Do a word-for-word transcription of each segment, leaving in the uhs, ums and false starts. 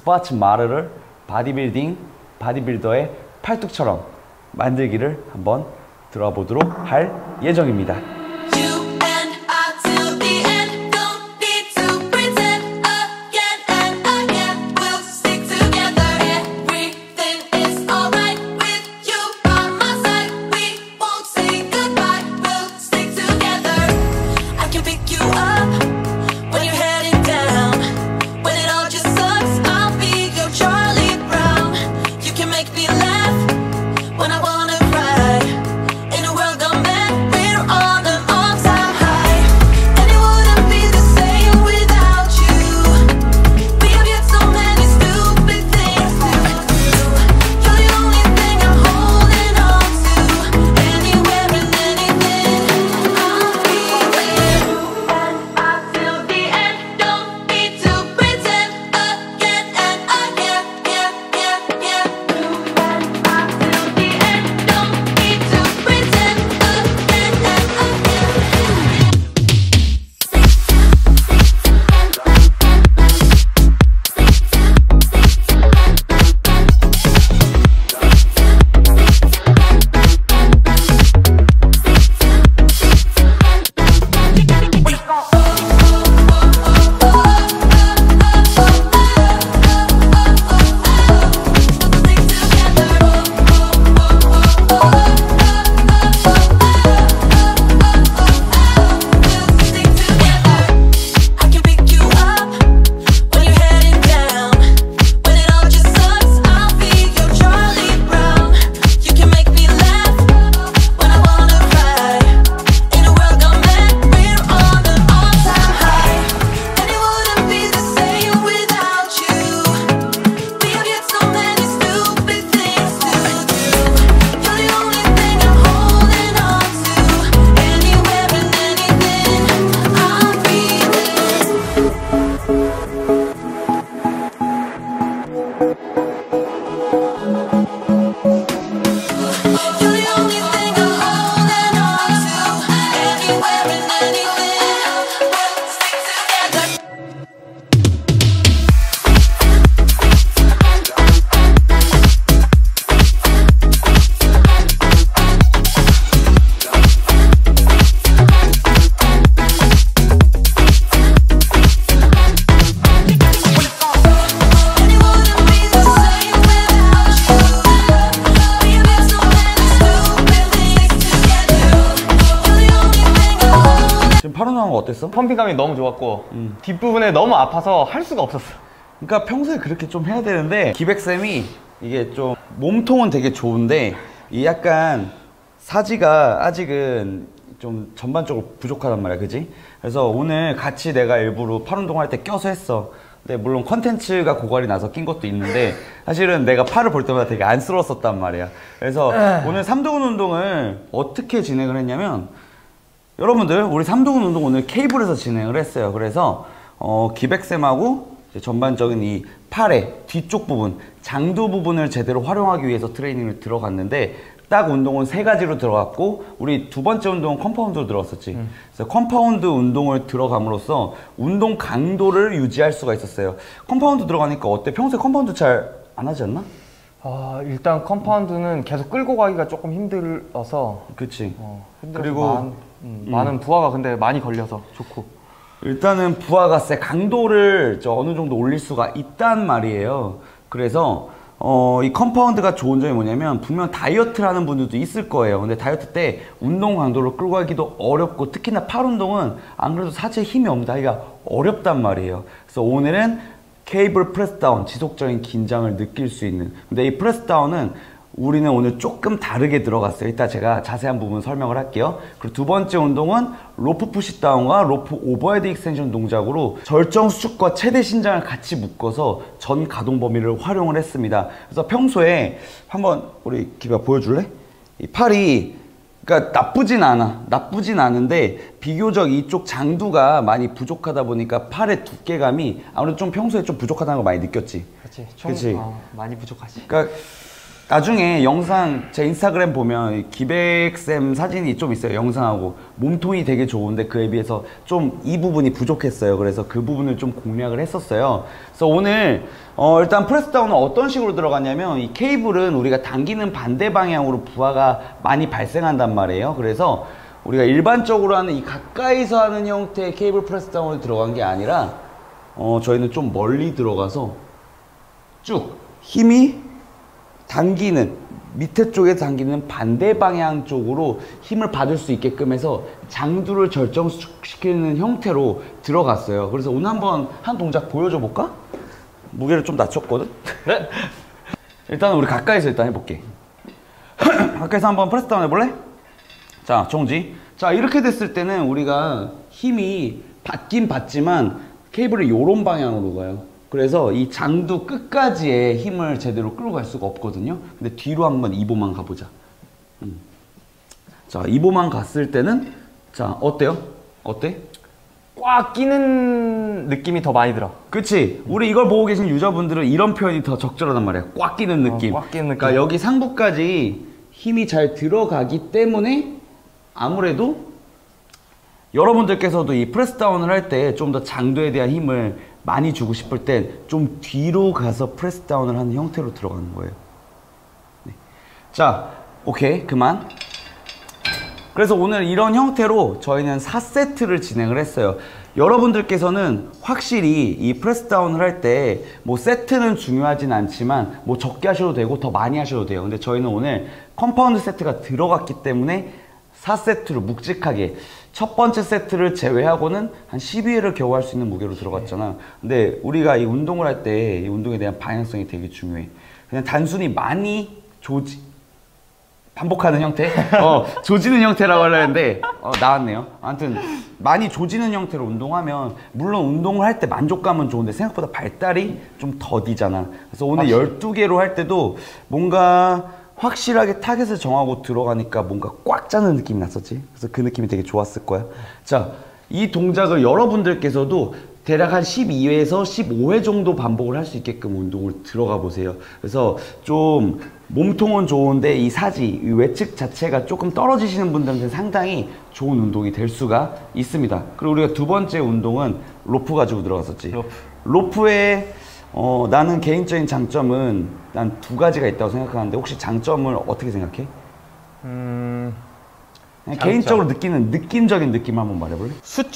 스포츠 모델을 바디빌딩, 바디빌더의 팔뚝처럼 만들기를 한번 들어보도록 할 예정입니다. 팔 운동한 거 어땠어? 펌핑감이 너무 좋았고 음. 뒷부분에 너무 아파서 할 수가 없었어. 그러니까 평소에 그렇게 좀 해야 되는데 기백쌤이 이게 좀 몸통은 되게 좋은데 이 약간 사지가 아직은 좀 전반적으로 부족하단 말이야, 그지? 그래서 오늘 같이 내가 일부러 팔 운동할 때 껴서 했어. 근데 물론 컨텐츠가 고갈이 나서 낀 것도 있는데 사실은 내가 팔을 볼 때마다 되게 안쓰러웠었단 말이야. 그래서 오늘 삼두근 운동을 어떻게 진행을 했냐면, 여러분들 우리 삼두근 운동 오늘 케이블에서 진행을 했어요. 그래서 어, 기백쌤하고 전반적인 이 팔의 뒤쪽 부분, 장두 부분을 제대로 활용하기 위해서 트레이닝을 들어갔는데 딱 운동은 세 가지로 들어갔고, 우리 두 번째 운동은 컴파운드로 들어갔었지. 음. 그래서 컴파운드 운동을 들어감으로써 운동 강도를 유지할 수가 있었어요. 컴파운드 들어가니까 어때? 평소에 컴파운드 잘 안 하지 않나? 아, 일단 컴파운드는 계속 끌고 가기가 조금 힘들어서. 그치. 어, 그리고 많, 음, 음. 많은 부하가 근데 많이 걸려서 좋고. 일단은 부하가 세, 강도를 저 어느 정도 올릴 수가 있단 말이에요. 그래서 어, 이 컴파운드가 좋은 점이 뭐냐면, 분명 다이어트를 하는 분들도 있을 거예요. 근데 다이어트 때 운동 강도를 끌고 가기도 어렵고, 특히나 팔 운동은 안 그래도 사체에 힘이 없는데 하기가 어렵단 말이에요. 그래서 오늘은 케이블 프레스다운, 지속적인 긴장을 느낄 수 있는, 근데 이 프레스다운은 우리는 오늘 조금 다르게 들어갔어요. 이따 제가 자세한 부분 설명을 할게요. 그리고 두 번째 운동은 로프 푸시다운과 로프 오버헤드 익스텐션 동작으로 절정 수축과 최대 신장을 같이 묶어서 전 가동 범위를 활용을 했습니다. 그래서 평소에 한번 우리 기바 보여줄래? 이 팔이 그러니까 나쁘진 않아. 나쁘진 않은데 비교적 이쪽 장두가 많이 부족하다 보니까 팔의 두께감이 아무래도 좀 평소에 좀 부족하다는 걸 많이 느꼈지. 그렇지. 총, 그치? 어, 많이 부족하지. 그러니까 나중에 영상 제 인스타그램 보면 기백쌤 사진이 좀 있어요. 영상하고 몸통이 되게 좋은데 그에 비해서 좀 이 부분이 부족했어요. 그래서 그 부분을 좀 공략을 했었어요. 그래서 오늘 어 일단 프레스다운은 어떤 식으로 들어갔냐면 이 케이블은 우리가 당기는 반대 방향으로 부하가 많이 발생한단 말이에요. 그래서 우리가 일반적으로 하는 이 가까이서 하는 형태의 케이블 프레스다운이 들어간 게 아니라 어 저희는 좀 멀리 들어가서 쭉 힘이 당기는 밑에 쪽에 당기는 반대 방향 쪽으로 힘을 받을 수 있게끔 해서 장두를 절정시키는 형태로 들어갔어요. 그래서 오늘 한번 한 동작 보여줘 볼까? 무게를 좀 낮췄거든? 네. 일단 우리 가까이서 일단 해볼게. 가까이서 한번 프레스다운 해볼래? 자, 정지. 자, 이렇게 됐을 때는 우리가 힘이 받긴 받지만 케이블이 요런 방향으로 가요. 그래서 이 장두 끝까지의 힘을 제대로 끌고 갈 수가 없거든요. 근데 뒤로 한번 이 보만 가보자. 음. 자, 이 보만 갔을 때는 자, 어때요? 어때? 꽉 끼는 느낌이 더 많이 들어. 그치? 우리 이걸 보고 계신 유저분들은 이런 표현이 더 적절하단 말이야. 꽉 끼는 느낌. 어, 꽉 끼는 느낌. 그러니까 여기 상부까지 힘이 잘 들어가기 때문에 아무래도 여러분들께서도 이 프레스다운을 할 때 좀 더 장도에 대한 힘을 많이 주고 싶을 땐 좀 뒤로 가서 프레스다운을 하는 형태로 들어가는 거예요. 네. 자, 오케이, 그만. 그래서 오늘 이런 형태로 저희는 사 세트를 진행을 했어요. 여러분들께서는 확실히 이 프레스다운을 할 때 뭐 세트는 중요하진 않지만 뭐 적게 하셔도 되고 더 많이 하셔도 돼요. 근데 저희는 오늘 컴파운드 세트가 들어갔기 때문에 사 세트로 묵직하게 첫 번째 세트를 제외하고는 한 십이 회를 겨우 할 수 있는 무게로 들어갔잖아. 근데 우리가 이 운동을 할 때 이 운동에 대한 방향성이 되게 중요해. 그냥 단순히 많이 조지 반복하는 형태? 어, 조지는 형태라고 하려는데 어, 나왔네요. 아무튼 많이 조지는 형태로 운동하면 물론 운동을 할 때 만족감은 좋은데 생각보다 발달이 좀 더디잖아. 그래서 오늘 확실히. 열두 개로 할 때도 뭔가 확실하게 타겟을 정하고 들어가니까 뭔가 꽉 짜는 느낌이 났었지. 그래서 그 느낌이 되게 좋았을 거야. 자, 이 동작을 여러분들께서도 대략 한 십이 회에서 십오 회 정도 반복을 할 수 있게끔 운동을 들어가 보세요. 그래서 좀 몸통은 좋은데 이 사지, 이 외측 자체가 조금 떨어지시는 분들한테 상당히 좋은 운동이 될 수가 있습니다. 그리고 우리가 두 번째 운동은 로프 가지고 들어갔었지. 로프. 로프의 어, 나는 개인적인 장점은 난 두 가지가 있다고 생각하는데 혹시 장점을 어떻게 생각해? 음, 그냥 장점. 개인적으로 느끼는 느낌적인 느낌 한번 말해볼래?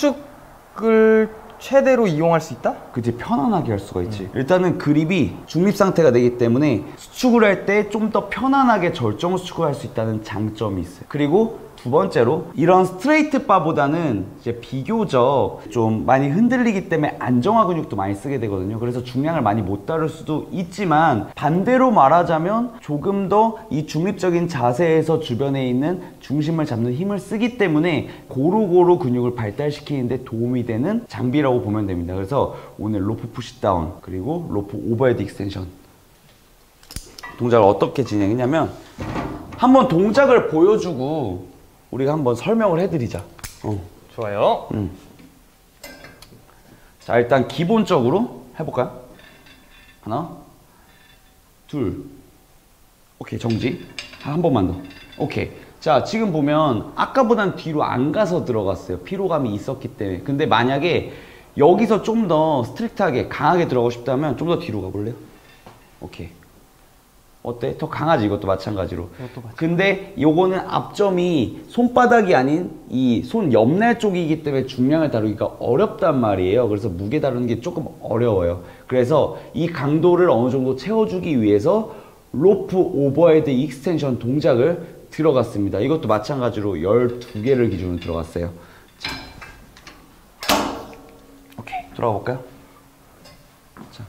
수축을 최대로 이용할 수 있다? 그치, 편안하게 할 수가 있지. 음. 일단은 그립이 중립 상태가 되기 때문에 수축을 할 때 좀 더 편안하게 절정 수축을 할 수 있다는 장점이 있어요. 그리고 두 번째로 이런 스트레이트 바보다는 이제 비교적 좀 많이 흔들리기 때문에 안정화 근육도 많이 쓰게 되거든요. 그래서 중량을 많이 못 다룰 수도 있지만 반대로 말하자면 조금 더 이 중립적인 자세에서 주변에 있는 중심을 잡는 힘을 쓰기 때문에 고루고루 근육을 발달시키는 데 도움이 되는 장비라고 보면 됩니다. 그래서 오늘 로프 푸시다운 그리고 로프 오버헤드 익스텐션 동작을 어떻게 진행했냐면 한번 동작을 보여주고 우리가 한번 설명을 해드리자. 어. 좋아요. 음. 자, 일단 기본적으로 해볼까요? 하나, 둘, 오케이, 정지. 한 번만 더. 오케이. 자, 지금 보면 아까보단 뒤로 안 가서 들어갔어요. 피로감이 있었기 때문에. 근데 만약에 여기서 좀 더 스트릭트하게 강하게 들어가고 싶다면 좀 더 뒤로 가볼래요? 오케이. 어때? 더 강하지, 이것도 마찬가지로. 이것도 마찬가지. 근데 요거는 앞점이 손바닥이 아닌 이 손 옆날 쪽이기 때문에 중량을 다루기가 어렵단 말이에요. 그래서 무게 다루는 게 조금 어려워요. 그래서 이 강도를 어느 정도 채워주기 위해서 로프 오버헤드 익스텐션 동작을 들어갔습니다. 이것도 마찬가지로 열두 개를 기준으로 들어갔어요. 자, 오케이, 돌아가 볼까요? 자.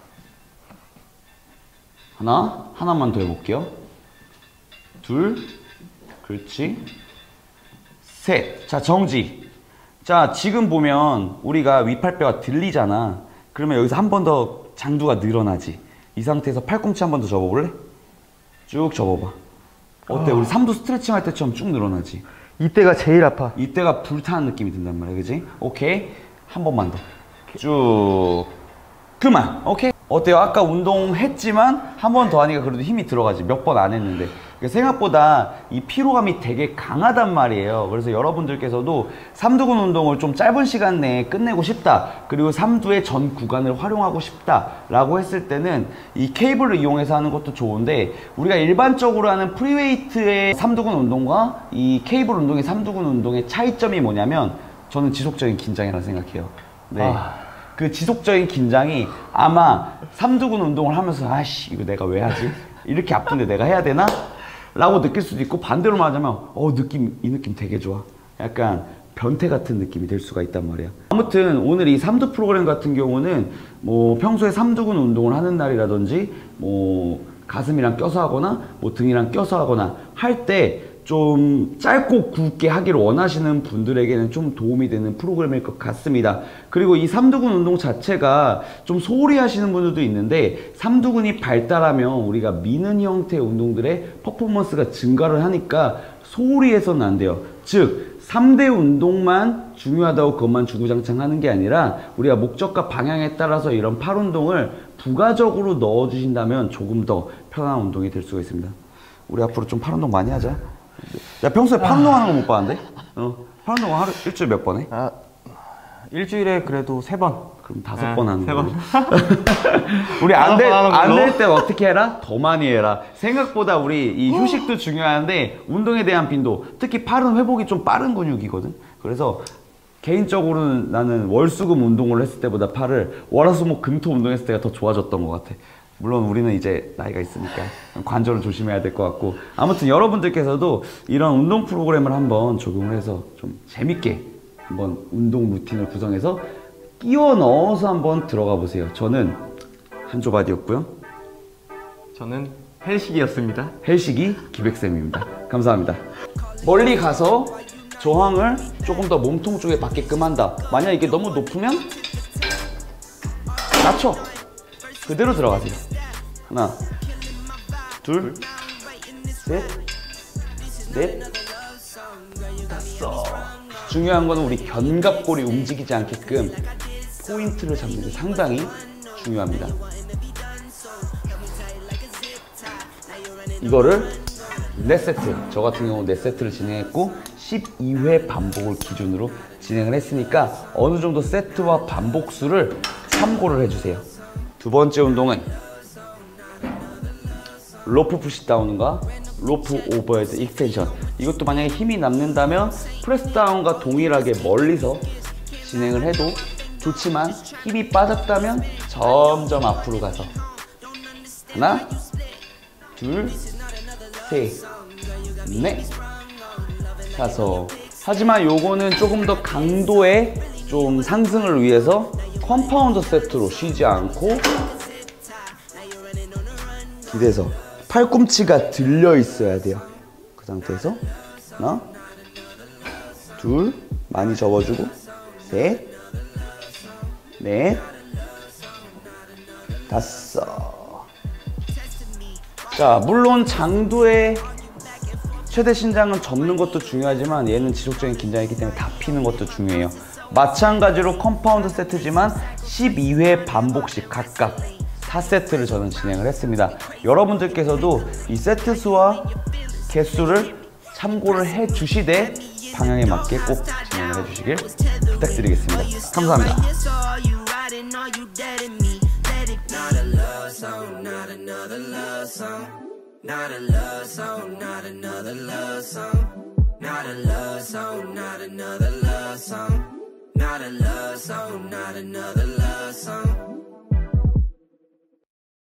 하나, 하나만 더 해볼게요. 둘, 그렇지. 셋. 자, 정지. 자, 지금 보면 우리가 위팔뼈가 들리잖아. 그러면 여기서 한 번 더 장두가 늘어나지. 이 상태에서 팔꿈치 한 번 더 접어볼래? 쭉 접어봐. 어때? 어. 우리 삼두 스트레칭 할 때처럼 쭉 늘어나지. 이때가 제일 아파. 이때가 불타는 느낌이 든단 말이야, 그지? 오케이. 한 번만 더. 쭉. 그만. 오케이. 어때요? 아까 운동했지만 한 번 더 하니까 그래도 힘이 들어가지. 몇 번 안 했는데. 생각보다 이 피로감이 되게 강하단 말이에요. 그래서 여러분들께서도 삼두근 운동을 좀 짧은 시간 내에 끝내고 싶다, 그리고 삼두의 전 구간을 활용하고 싶다 라고 했을 때는 이 케이블을 이용해서 하는 것도 좋은데, 우리가 일반적으로 하는 프리웨이트의 삼두근 운동과 이 케이블 운동의 삼두근 운동의 차이점이 뭐냐면, 저는 지속적인 긴장이라고 생각해요. 네. 아... 그 지속적인 긴장이 아마 삼두근 운동을 하면서 아씨 이거 내가 왜 하지? 이렇게 아픈데 내가 해야 되나? 라고 느낄 수도 있고, 반대로 말하자면 어 느낌 이 느낌 되게 좋아, 약간 변태 같은 느낌이 될 수가 있단 말이야. 아무튼 오늘 이 삼두 프로그램 같은 경우는 뭐 평소에 삼두근 운동을 하는 날이라든지 뭐 가슴이랑 껴서 하거나 뭐 등이랑 껴서 하거나 할 때 좀 짧고 굵게 하기를 원하시는 분들에게는 좀 도움이 되는 프로그램일 것 같습니다. 그리고 이 삼두근 운동 자체가 좀 소홀히 하시는 분들도 있는데, 삼두근이 발달하면 우리가 미는 형태의 운동들의 퍼포먼스가 증가를 하니까 소홀히 해서는 안 돼요. 즉 삼 대 운동만 중요하다고 그것만 주구장창 하는 게 아니라, 우리가 목적과 방향에 따라서 이런 팔 운동을 부가적으로 넣어 주신다면 조금 더 편안한 운동이 될 수가 있습니다. 우리 앞으로 좀 팔 운동 많이 하자. 야, 평소에 팔 운동 하는 거 못 봤는데? 어, 팔 운동 하루 일주일 몇 번 해? 아, 일주일에 그래도 세 번. 그럼 다섯 번 네, 하는 세 거. 번. 우리 안 될 안 될 때 어떻게 해라? 더 많이 해라. 생각보다 우리 이 휴식도 중요한데 운동에 대한 빈도, 특히 팔은 회복이 좀 빠른 근육이거든. 그래서 개인적으로는 나는 월수금 운동을 했을 때보다 팔을 월화수목 금토 운동했을 때가 더 좋아졌던 것 같아. 물론 우리는 이제 나이가 있으니까 관절을 조심해야 될 것 같고, 아무튼 여러분들께서도 이런 운동 프로그램을 한번 적용을 해서 좀 재밌게 한번 운동 루틴을 구성해서 끼워 넣어서 한번 들어가 보세요. 저는 한조바디였고요. 저는 헬식이었습니다. 헬식이 기백쌤입니다. 감사합니다. 멀리 가서 저항을 조금 더 몸통 쪽에 받게끔 한다. 만약 이게 너무 높으면 낮춰. 그대로 들어가세요. 하나, 둘, 셋, 넷, 다섯. 중요한 거는 우리 견갑골이 움직이지 않게끔 포인트를 잡는 게 상당히 중요합니다. 이거를 네 세트, 저 같은 경우 네 세트를 진행했고 십이 회 반복을 기준으로 진행을 했으니까 어느 정도 세트와 반복 수를 참고를 해주세요. 두 번째 운동은 로프 푸시다운과 로프 오버헤드 익스텐션. 이것도 만약에 힘이 남는다면 프레스다운과 동일하게 멀리서 진행을 해도 좋지만, 힘이 빠졌다면 점점 앞으로 가서 하나, 둘, 셋, 넷, 다섯. 하지만 요거는 조금 더 강도의 좀 상승을 위해서 컴파운드 세트로 쉬지 않고 기대서 팔꿈치가 들려 있어야 돼요. 그 상태에서 하나, 둘, 많이 접어주고, 셋, 넷, 다섯. 자, 물론 장도의 최대 신장은 접는 것도 중요하지만 얘는 지속적인 긴장이기 때문에 다 피는 것도 중요해요. 마찬가지로 컴파운드 세트지만 십이 회 반복씩 각각 사 세트를 저는 진행을 했습니다. 여러분들께서도 이 세트 수와 개수를 참고를 해 주시되 방향에 맞게 꼭 진행을 해 주시길 부탁드리겠습니다. 감사합니다. Not a love song, not another love song. Not a love song, not another love song. Not a love song, not another love song.